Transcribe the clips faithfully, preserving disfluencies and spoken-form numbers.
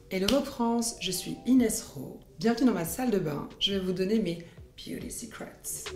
Hello France, je suis Inès Rowe. Bienvenue dans ma salle de bain. Je vais vous donner mes beauty secrets.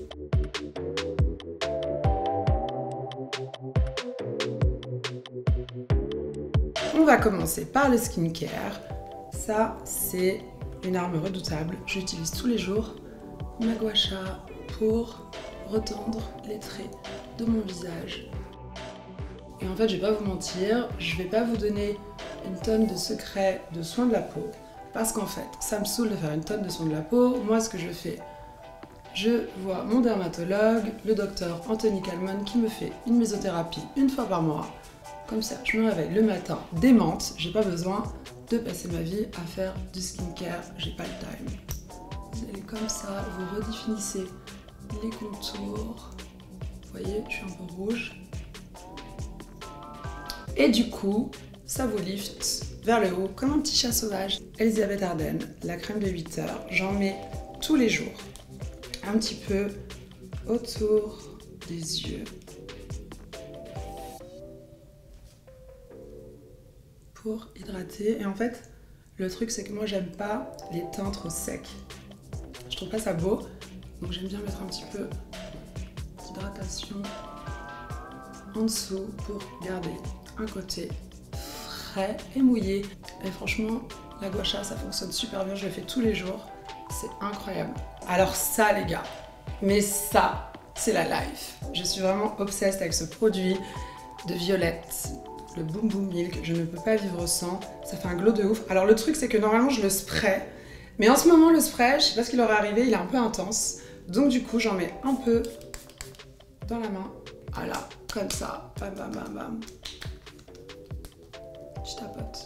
On va commencer par le skincare. Ça, c'est une arme redoutable. J'utilise tous les jours ma gua sha pour retendre les traits de mon visage. Et en fait, je vais pas vous mentir, je vais pas vous donner une tonne de secrets de soins de la peau parce qu'en fait, ça me saoule de faire une tonne de soins de la peau. Moi, ce que je fais, je vois mon dermatologue, le docteur Anthony Calmon, qui me fait une mésothérapie une fois par mois. Comme ça, je me réveille le matin démente, j'ai pas besoin de passer ma vie à faire du skincare, j'ai pas le time. Vous allez comme ça, vous redéfinissez les contours. Vous voyez, je suis un peu rouge. Et du coup, ça vous lift vers le haut comme un petit chat sauvage. Elisabeth Arden, la crème de huit heures, j'en mets tous les jours. Un petit peu autour des yeux. Pour hydrater. Et en fait, le truc c'est que moi j'aime pas les teints trop secs. Je trouve pas ça beau. Donc j'aime bien mettre un petit peu d'hydratation en dessous pour garder un côté frais et mouillé. Et franchement, la gua sha, ça fonctionne super bien, je le fais tous les jours, c'est incroyable. Alors ça les gars, mais ça, c'est la life. Je suis vraiment obsesse avec ce produit de Violette, le Boom Boom Milk, je ne peux pas vivre sans, ça fait un glow de ouf. Alors le truc c'est que normalement je le spray, mais en ce moment le spray, je sais pas ce qu'il aurait arrivé, il est un peu intense, donc du coup j'en mets un peu dans la main, voilà, comme ça, bam bam bam bam. Je tapote.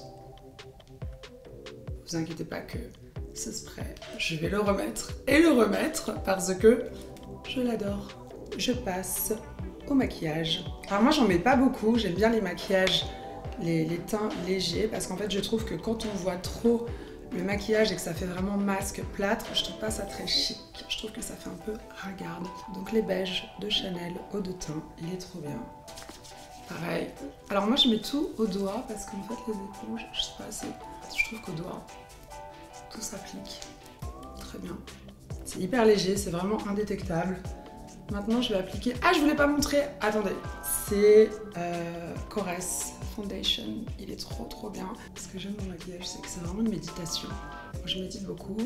Vous inquiétez pas que ce spray, je vais le remettre et le remettre parce que je l'adore. Je passe au maquillage. Alors moi j'en mets pas beaucoup, j'aime bien les maquillages, les, les teints légers parce qu'en fait je trouve que quand on voit trop le maquillage et que ça fait vraiment masque plâtre, je trouve pas ça très chic. Je trouve que ça fait un peu ringarde. Donc les beiges de Chanel eau de teint, il est trop bien. Pareil. Alors moi je mets tout au doigt parce qu'en fait les éponges, je sais pas, c'est, je trouve qu'au doigt tout s'applique très bien. C'est hyper léger, c'est vraiment indétectable. Maintenant je vais appliquer. Ah, je voulais pas montrer. Attendez, c'est euh, Korres Foundation. Il est trop trop bien. Ce que j'aime dans le maquillage, c'est que c'est vraiment une méditation. Moi, je médite beaucoup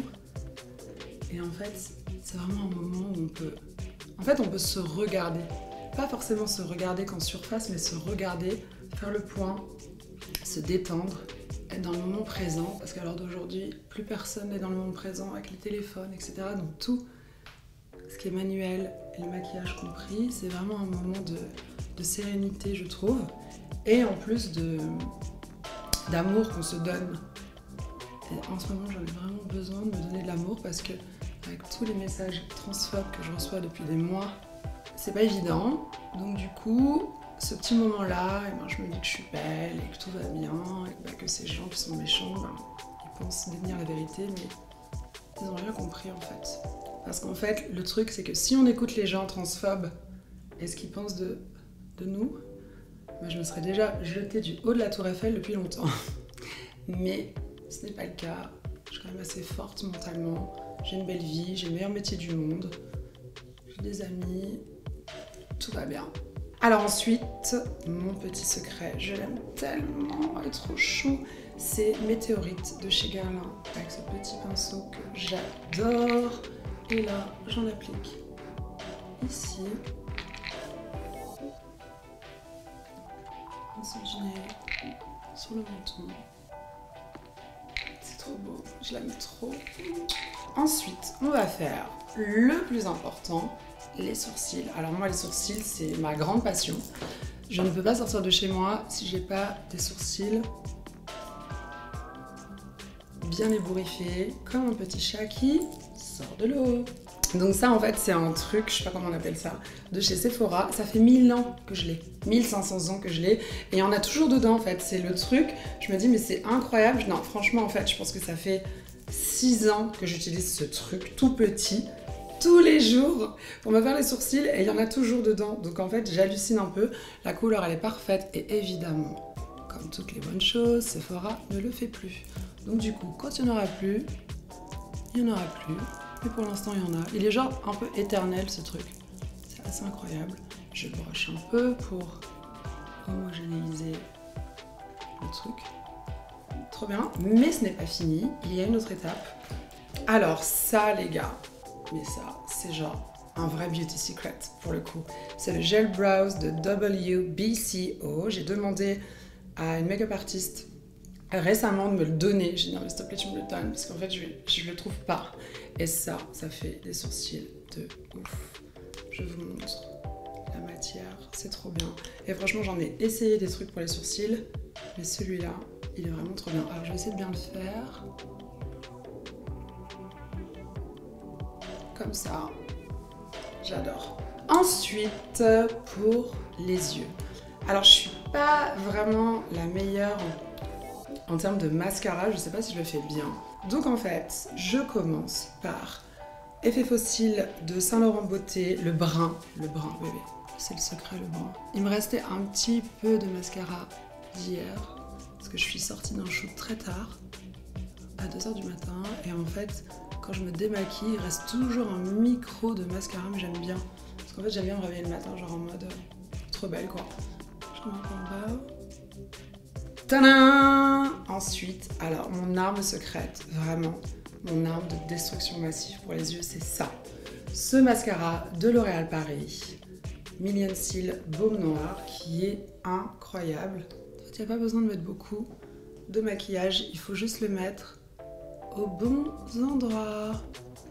et en fait c'est vraiment un moment où on peut, en fait on peut se regarder. Pas forcément se regarder qu'en surface, mais se regarder, faire le point, se détendre, être dans le moment présent, parce qu'à l'heure d'aujourd'hui, plus personne n'est dans le moment présent avec les téléphones, et cetera. Donc tout ce qui est manuel et le maquillage compris, c'est vraiment un moment de, de sérénité, je trouve, et en plus de d'amour qu'on se donne. Et en ce moment, j'en ai vraiment besoin de me donner de l'amour, parce que avec tous les messages transphobes que je reçois depuis des mois, c'est pas évident, donc du coup, ce petit moment-là, eh ben, je me dis que je suis belle et que tout va bien, et ben, que ces gens qui sont méchants, ben, ils pensent détenir la vérité, mais ils n'ont rien compris en fait. Parce qu'en fait, le truc, c'est que si on écoute les gens transphobes et ce qu'ils pensent de, de nous, ben, je me serais déjà jetée du haut de la tour Eiffel depuis longtemps. Mais ce n'est pas le cas, je suis quand même assez forte mentalement, j'ai une belle vie, j'ai le meilleur métier du monde, j'ai des amis, tout va bien. Alors ensuite, mon petit secret, je l'aime tellement, elle est trop chou, c'est Météorite de chez Guerlain, avec ce petit pinceau que j'adore. Et là, j'en applique ici, en dessous du nez, sur le menton. C'est trop beau, je l'aime trop. Ensuite, on va faire le plus important, les sourcils. Alors moi les sourcils c'est ma grande passion. Je ne peux pas sortir de chez moi si j'ai pas des sourcils bien ébouriffés, comme un petit chat qui sort de l'eau. Donc ça en fait c'est un truc, je sais pas comment on appelle ça, de chez Sephora. Ça fait mille ans que je l'ai, mille cinq cents ans que je l'ai, et il y en a toujours dedans en fait. C'est le truc, je me dis mais c'est incroyable. Non franchement en fait je pense que ça fait six ans que j'utilise ce truc tout petit, tous les jours pour me faire les sourcils, et il y en a toujours dedans. Donc en fait j'hallucine un peu, la couleur elle est parfaite, et évidemment comme toutes les bonnes choses, Sephora ne le fait plus. Donc du coup, quand il n'y en aura plus, il n'y en aura plus. Mais pour l'instant, il y en a. Il est genre un peu éternel ce truc. C'est assez incroyable. Je broche un peu pour homogénéiser le truc. Trop bien. Mais ce n'est pas fini. Il y a une autre étape. Alors ça, les gars, mais ça, c'est genre un vrai beauty secret pour le coup. C'est le gel brows de W B C O. J'ai demandé à une make-up artiste récemment de me le donner. J'ai dit non mais s'il te plaît tu me le donnes parce qu'en fait je, je le trouve pas. Et ça, ça fait des sourcils de ouf. Je vous montre la matière, c'est trop bien. Et franchement j'en ai essayé des trucs pour les sourcils, mais celui-là, il est vraiment trop bien. Alors je vais essayer de bien le faire. Comme ça. J'adore. Ensuite, pour les yeux. Alors je suis pas vraiment la meilleure en termes de mascara, je sais pas si je le fais bien. Donc en fait, je commence par Effet Fossile de Saint Laurent Beauté, le brun. Le brun, bébé, c'est le secret, le brun. Il me restait un petit peu de mascara d'hier, parce que je suis sortie d'un shoot très tard, à deux heures du matin, et en fait, quand je me démaquille, il reste toujours un micro de mascara, mais j'aime bien. Parce qu'en fait, j'aime bien me réveiller le matin, genre en mode euh, trop belle quoi. Je remonte en bas. Tadam! Ensuite, alors mon arme secrète, vraiment, mon arme de destruction massive pour les yeux, c'est ça. Ce mascara de L'Oréal Paris, Million Seal Baume Noir, qui est incroyable. Il n'y a pas besoin de mettre beaucoup de maquillage, il faut juste le mettre aux bons endroits.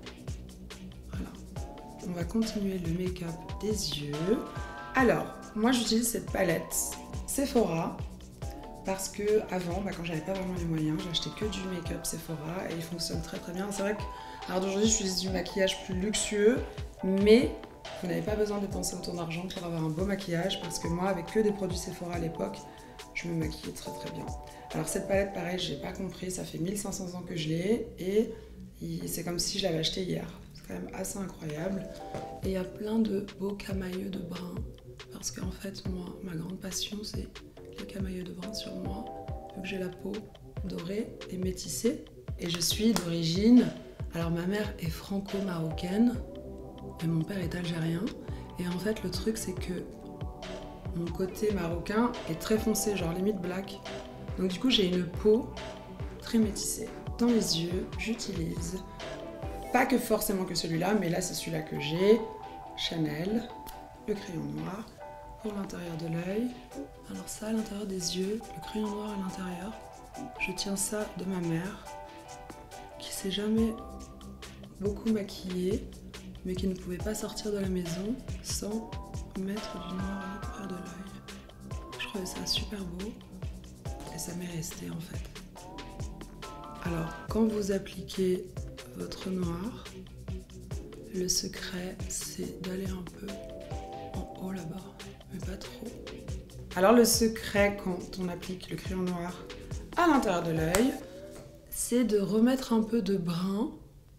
Voilà. On va continuer le make-up des yeux. Alors, moi j'utilise cette palette Sephora. Parce que avant, bah, quand j'avais pas vraiment les moyens, j'achetais que du make-up Sephora et il fonctionne très très bien. C'est vrai que alors d'aujourd'hui, j'utilise du maquillage plus luxueux, mais vous n'avez pas besoin de dépenser autant d'argent pour avoir un beau maquillage parce que moi, avec que des produits Sephora à l'époque, je me maquillais très très bien. Alors cette palette, pareil, j'ai pas compris, ça fait mille cinq cents ans que je l'ai et c'est comme si je l'avais acheté hier. C'est quand même assez incroyable. Et il y a plein de beaux camailleux de brun parce qu'en fait, moi, ma grande passion, c'est les camailleux de brun sur moi, vu que j'ai la peau dorée et métissée. Et je suis d'origine, alors ma mère est franco-marocaine et mon père est algérien. Et en fait le truc c'est que mon côté marocain est très foncé, genre limite black. Donc du coup j'ai une peau très métissée. Dans les yeux, j'utilise, pas que forcément que celui-là, mais là c'est celui-là que j'ai, Chanel, le crayon noir. Pour l'intérieur de l'œil. Alors ça à l'intérieur des yeux, le crayon noir à l'intérieur. Je tiens ça de ma mère qui s'est jamais beaucoup maquillée mais qui ne pouvait pas sortir de la maison sans mettre du noir à l'intérieur de l'œil. Je trouvais ça super beau et ça m'est resté en fait. Alors quand vous appliquez votre noir, le secret c'est d'aller un peu en haut là-bas. Mais pas trop. Alors le secret quand on applique le crayon noir à l'intérieur de l'œil, c'est de remettre un peu de brun.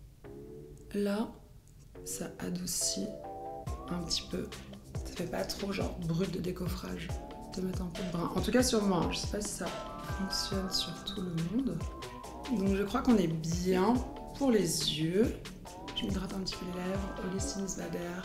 Là, ça adoucit un petit peu. Ça fait pas trop genre brut de décoffrage de mettre un peu de brun. En tout cas sur moi, je sais pas si ça fonctionne sur tout le monde. Donc je crois qu'on est bien pour les yeux. Je m'hydrate un petit peu les lèvres. Olesine Bader.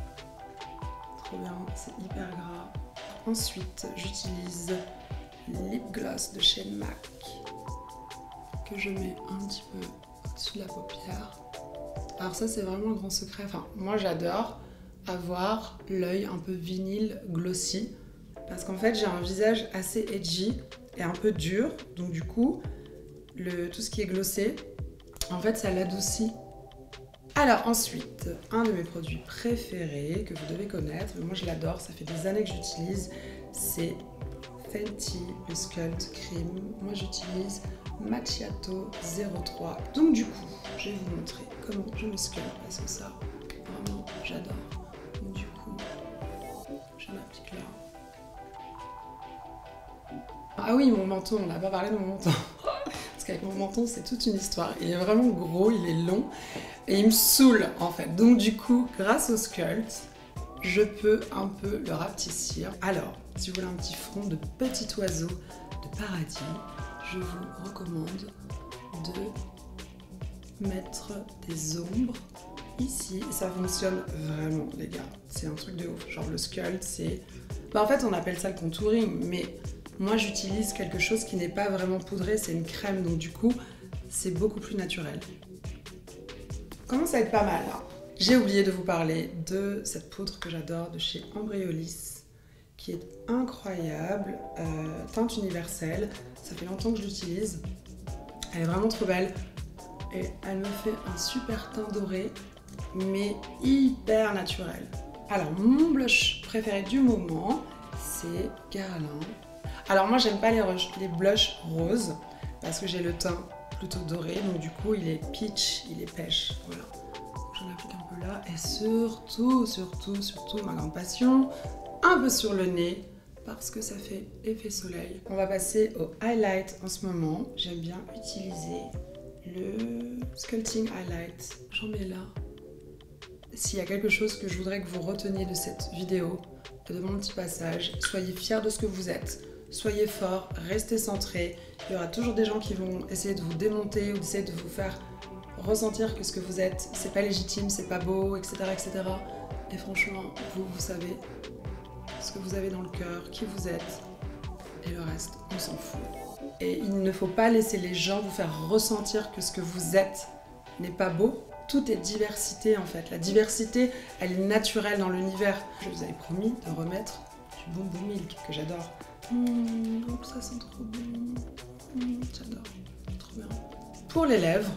Trop bien, c'est hyper gras. Ensuite, j'utilise Lip Gloss de chez M A C que je mets un petit peu au-dessus de la paupière. Alors ça, c'est vraiment le grand secret. Enfin, moi, j'adore avoir l'œil un peu vinyle glossy parce qu'en fait, j'ai un visage assez edgy et un peu dur. Donc du coup, le, tout ce qui est glossé, en fait, ça l'adoucit. Alors ensuite, un de mes produits préférés que vous devez connaître, moi je l'adore, ça fait des années que j'utilise, c'est Fenty, le Sculpt Cream. Moi j'utilise Macchiato zéro trois. Donc du coup, je vais vous montrer comment je me sculpte parce que ça, vraiment, j'adore. Donc du coup, je m'applique là. Ah oui, mon menton, on n'a pas parlé de mon menton. Parce qu'avec mon menton, c'est toute une histoire. Il est vraiment gros, il est long et il me saoule en fait. Donc du coup, grâce au sculpt, je peux un peu le rapetissir. Alors, si vous voulez un petit front de petit oiseau de paradis, je vous recommande mettre des ombres ici. Et ça fonctionne vraiment, les gars. C'est un truc de ouf. Genre le sculpt, c'est... Bah, en fait, on appelle ça le contouring, mais moi, j'utilise quelque chose qui n'est pas vraiment poudré. C'est une crème, donc du coup, c'est beaucoup plus naturel. Commence à être pas mal, là. J'ai oublié de vous parler de cette poudre que j'adore de chez Embryolisse, qui est incroyable, euh, teinte universelle. Ça fait longtemps que je l'utilise. Elle est vraiment trop belle et elle me fait un super teint doré, mais hyper naturel. Alors, mon blush préféré du moment, c'est Guerlain. Alors moi, j'aime pas les, les blushs roses parce que j'ai le teint plutôt doré, donc du coup, il est peach, il est pêche, voilà. J'en applique un peu là et surtout, surtout, surtout, ma grande passion, un peu sur le nez parce que ça fait effet soleil. On va passer au highlight en ce moment. J'aime bien utiliser le Sculpting Highlight. J'en mets là. S'il y a quelque chose que je voudrais que vous reteniez de cette vidéo et de mon petit passage, soyez fiers de ce que vous êtes. Soyez forts, restez centrés. Il y aura toujours des gens qui vont essayer de vous démonter ou d'essayer de vous faire ressentir que ce que vous êtes, c'est pas légitime, c'est pas beau, et cetera, et cetera. Et franchement, vous, vous savez ce que vous avez dans le cœur, qui vous êtes, et le reste, on s'en fout. Et il ne faut pas laisser les gens vous faire ressentir que ce que vous êtes n'est pas beau. Tout est diversité en fait. La diversité, elle est naturelle dans l'univers. Je vous avais promis de remettre du Boom Boom Milk, que j'adore. Mmh, donc ça sent trop bon. Mmh, j'adore, trop bien. Pour les lèvres,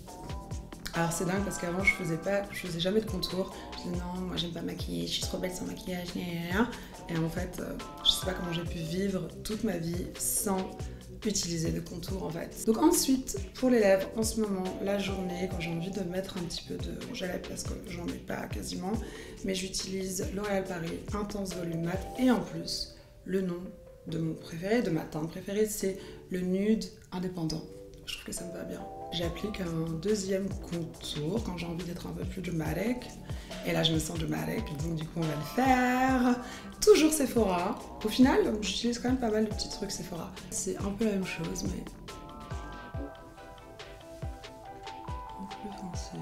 alors c'est dingue parce qu'avant je faisais pas, je faisais jamais de contour. Je disais non, moi j'aime pas maquiller, je suis trop belle sans maquillage, et en fait, euh, je sais pas comment j'ai pu vivre toute ma vie sans utiliser de contour en fait. Donc ensuite, pour les lèvres, en ce moment, la journée, quand j'ai envie de mettre un petit peu de rouge à lèvres, parce que j'en mets pas quasiment, mais j'utilise L'Oréal Paris Intense Volume Mat, et en plus, le nom de mon préféré, de ma teinte préférée, c'est le Nude Indépendant. Je trouve que ça me va bien. J'applique un deuxième contour quand j'ai envie d'être un peu plus dramatique. Et là, je me sens dramatique, donc du coup, on va le faire. Toujours Sephora. Au final, j'utilise quand même pas mal de petits trucs Sephora. C'est un peu la même chose, mais un peu plus foncé.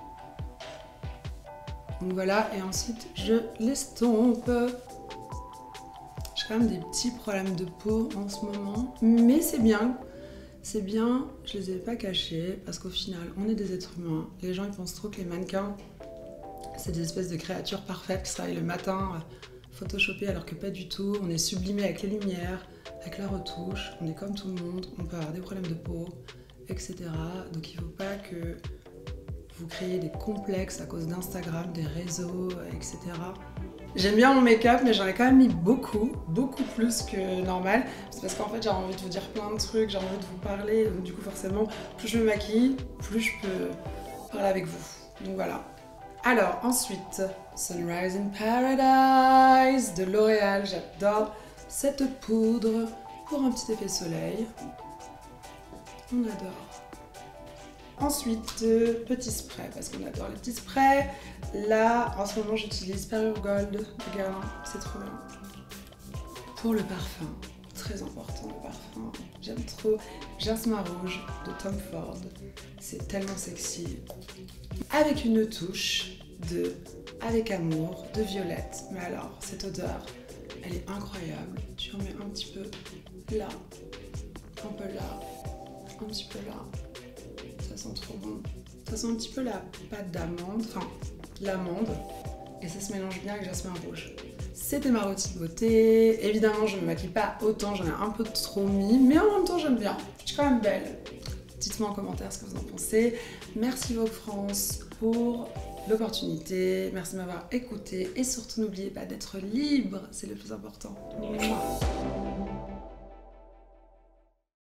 Donc voilà, et ensuite, je l'estompe. J'ai quand même des petits problèmes de peau en ce moment, mais c'est bien. C'est bien, je les ai pas cachés, parce qu'au final, on est des êtres humains. Les gens, ils pensent trop que les mannequins, c'est des espèces de créatures parfaites qui travaillent le matin, photoshopées, alors que pas du tout. On est sublimé avec les lumières, avec la retouche, on est comme tout le monde, on peut avoir des problèmes de peau, et cetera. Donc il faut pas que vous créiez des complexes à cause d'Instagram, des réseaux, et cetera. J'aime bien mon make-up, mais j'en ai quand même mis beaucoup, beaucoup plus que normal. C'est parce qu'en fait, j'ai envie de vous dire plein de trucs, j'ai envie de vous parler. Donc du coup, forcément, plus je me maquille, plus je peux parler avec vous. Donc voilà. Alors, ensuite, Sunrise in Paradise de L'Oréal. J'adore cette poudre pour un petit effet soleil. On adore. Ensuite, euh, petit spray, parce qu'on adore les petits sprays. Là, en ce moment, j'utilise Perure Gold de Guerlain, c'est trop bien. Pour le parfum, très important le parfum, j'aime trop Jasmin Rouge de Tom Ford, c'est tellement sexy. Avec une touche de Avec Amour de Violette, mais alors, cette odeur, elle est incroyable. Tu en mets un petit peu là, un peu là, un petit peu là. Ça sent trop bon. Ça sent un petit peu la pâte d'amande, enfin l'amande, et ça se mélange bien avec Jasmin Rouge. C'était ma routine beauté. Évidemment, je ne me maquille pas autant, j'en ai un peu trop mis, mais en même temps, j'aime bien. Je suis quand même belle. Dites-moi en commentaire ce que vous en pensez. Merci Vogue France pour l'opportunité. Merci de m'avoir écouté et surtout n'oubliez pas d'être libre, c'est le plus important. Mouah.